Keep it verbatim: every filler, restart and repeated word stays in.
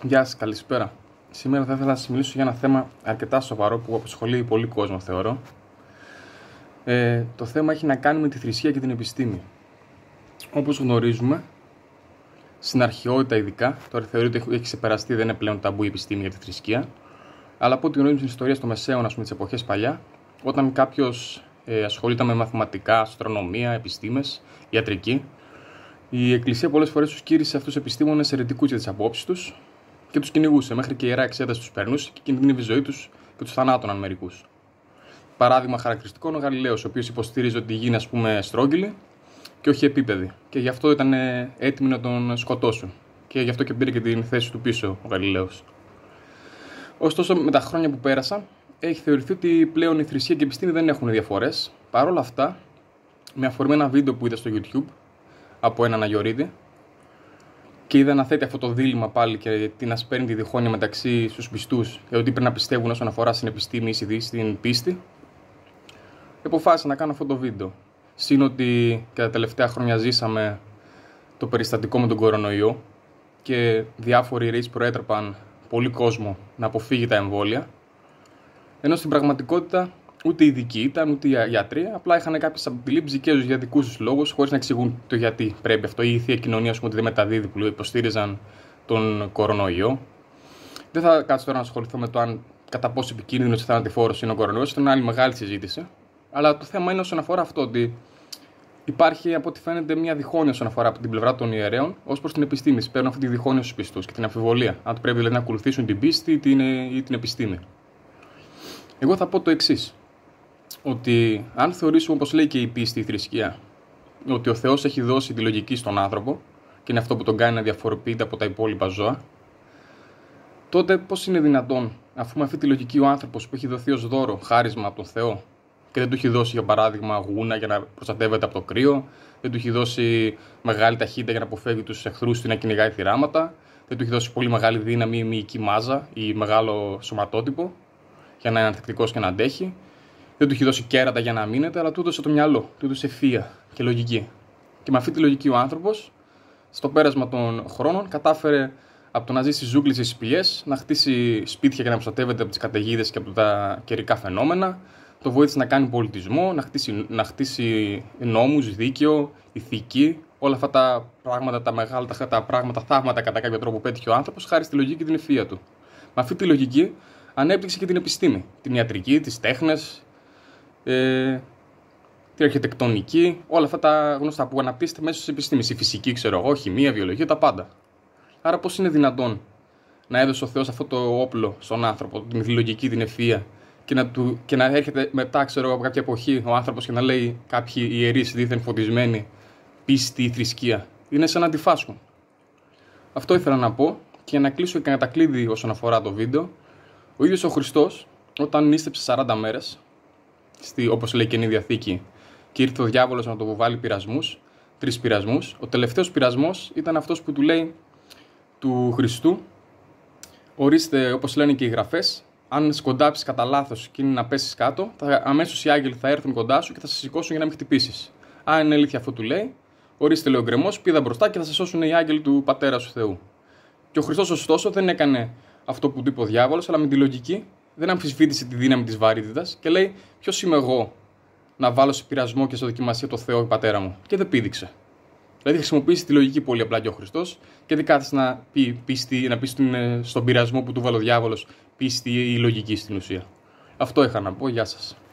Γεια σας, καλησπέρα. Σήμερα θα ήθελα να σας μιλήσω για ένα θέμα αρκετά σοβαρό που απασχολεί πολύ κόσμο, θεωρώ. Ε, το θέμα έχει να κάνει με τη θρησκεία και την επιστήμη. Όπως γνωρίζουμε, στην αρχαιότητα ειδικά, τώρα θεωρείται ότι έχει ξεπεραστεί, δεν είναι πλέον ταμπού η επιστήμη για τη θρησκεία, αλλά από ό,τι γνωρίζουμε στην ιστορία στο Μεσαίωνα, ας πούμε, τις εποχές παλιά, όταν κάποιος ε, ασχολείται με μαθηματικά, αστρονομία, επιστήμες, ιατρική, η Εκκλησία πολλές φορές τους κήρυσε αυτούς τους επιστήμονες αιρετικούς για τις απόψεις τους και τους κυνηγούσε, μέχρι και η ιερά εξέταση τους περνούσε και κινδύνευε η ζωή τους και τους θανάτωναν μερικούς. Παράδειγμα χαρακτηριστικό είναι ο Γαλιλαίος, ο οποίος υποστήριζε ότι η γη είναι, ας πούμε, στρόγγυλη και όχι επίπεδη. Και γι' αυτό ήταν έτοιμοι να τον σκοτώσουν. Και γι' αυτό και πήρε και την θέση του πίσω ο Γαλιλαίος. Ωστόσο, με τα χρόνια που πέρασαν, έχει θεωρηθεί ότι πλέον η θρησκεία και η επιστήμη δεν έχουν διαφορές. Παρ' όλα αυτά, με αφορμή ένα βίντεο που είδα στο YouTube από έναν Αγιορείδη, και είδα να θέτει αυτό το δίλημμα πάλι και τι να σπέρνει τη διχόνοια μεταξύ στους πιστούς για το τι πρέπει να πιστεύουν όσον αφορά στην επιστήμη ή στην πίστη, αποφάσισα να κάνω αυτό το βίντεο. Συν ότι και τα τελευταία χρόνια ζήσαμε το περιστατικό με τον κορονοϊό και διάφοροι ιερείς προέτρεπαν πολύ κόσμο να αποφύγει τα εμβόλια, ενώ στην πραγματικότητα ούτε ειδικοί ήταν, ούτε γιατροί, απλά είχαν κάποιες αντιλήψεις δικές τους για δικούς τους λόγους, χωρίς να εξηγούν το γιατί πρέπει αυτό. Η θεία κοινωνία, ας πούμε, ότι δεν μεταδίδει, που υποστήριζαν τον κορονοϊό. Δεν θα κάτσω τώρα να ασχοληθώ με το αν κατά πόσο επικίνδυνο ή θανατηφόρο είναι ο κορονοϊός, αυτό είναι άλλη μεγάλη συζήτηση. Αλλά το θέμα είναι όσον αφορά αυτό, ότι υπάρχει από ό,τι φαίνεται μια διχόνοια όσον αφορά από την πλευρά των ιερέων ως προς την επιστήμη. Παίρνουν αυτή τη διχόνοια στους πιστούς και την αμφιβολία, αν πρέπει δηλαδή να ακολουθήσουν την πίστη ή την επιστήμη. Εγώ θα πω το εξής. Ότι αν θεωρήσουμε, όπως λέει και η πίστη, η θρησκεία, ότι ο Θεός έχει δώσει τη λογική στον άνθρωπο και είναι αυτό που τον κάνει να διαφοροποιείται από τα υπόλοιπα ζώα, τότε πώς είναι δυνατόν, αφού με αυτή τη λογική ο άνθρωπος που έχει δοθεί ως δώρο, χάρισμα από τον Θεό, και δεν του έχει δώσει για παράδειγμα γούνα για να προστατεύεται από το κρύο, δεν του έχει δώσει μεγάλη ταχύτητα για να αποφεύγει τους εχθρούς του ή να κυνηγάει θυράματα, δεν του έχει δώσει πολύ μεγάλη δύναμη ή μυϊκή μάζα ή μεγάλο σωματότυπο για να είναι ανθεκτικός και να αντέχει, δεν του έχει δώσει κέρατα για να μείνεται, αλλά του έδωσε το μυαλό, του έδωσε ευφυΐα και λογική. Και με αυτή τη λογική ο άνθρωπος, στο πέρασμα των χρόνων, κατάφερε από το να ζει στις ζούγκλες και στις σπηλιές, να χτίσει σπίτια για να προστατεύεται από τις καταιγίδες και από τα καιρικά φαινόμενα, το βοήθησε να κάνει πολιτισμό, να χτίσει, να χτίσει νόμους, δίκαιο, ηθική, όλα αυτά τα πράγματα, τα μεγάλα τα, τα πράγματα, θαύματα κατά κάποιο τρόπο που πέτυχε ο άνθρωπος, χάρη στη λογική και την ευφυΐα του. Με αυτή τη λογική ανέπτυξε και την επιστήμη, την ιατρική, τις τέχνες, ε, την αρχιτεκτονική, όλα αυτά τα γνωστά που αναπτύσσεται μέσω της επιστήμης. Η φυσική, ξέρω εγώ, χημεία, βιολογία, τα πάντα. Άρα, πώς είναι δυνατόν να έδωσε ο Θεός αυτό το όπλο στον άνθρωπο, την λογική, την ευφυΐα, και να, του, και να έρχεται μετά, ξέρω εγώ, από κάποια εποχή ο άνθρωπος και να λέει κάποιοι ιερείς δίθεν φωτισμένοι, πίστη ή θρησκεία. Είναι σαν να αντιφάσκουν. Αυτό ήθελα να πω, και για να κλείσω και κατά κλείδι όσον αφορά το βίντεο, ο ίδιος ο Χριστός, όταν νήστεψε σαράντα μέρες, Στη, όπως λέει η Καινή Διαθήκη, και ήρθε ο διάβολος να το βάλει πειρασμούς, τρεις πειρασμούς. Ο τελευταίος πειρασμός ήταν αυτός που του λέει του Χριστού: ορίστε, όπως λένε και οι γραφές, αν σκοντάψεις κατά λάθος και είναι να πέσεις κάτω, θα, αμέσως οι άγγελοι θα έρθουν κοντά σου και θα σε σηκώσουν για να μην χτυπήσεις. Αν είναι αλήθεια αυτό του λέει, ορίστε, λέει ο γκρεμός, πήδα μπροστά και θα σε σώσουν οι άγγελοι του Πατέρα σου Θεού. Και ο Χριστός, ωστόσο, δεν έκανε αυτό που του είπε ο διάβολος, αλλά με τη λογική. Δεν αμφισβήτησε τη δύναμη της βαρύτητας και λέει: ποιος είμαι εγώ να βάλω σε πειρασμό και σε δοκιμασία το Θεό, Πατέρα μου? Και δεν πήδηξε. Δηλαδή χρησιμοποίησε τη λογική πολύ απλά και ο Χριστός, και δεν κάθεσε να πει, πίστη, να πει στον πειρασμό που του βάλε ο διάβολος πίστη ή λογική στην ουσία. Αυτό είχα να πω. Γεια σας.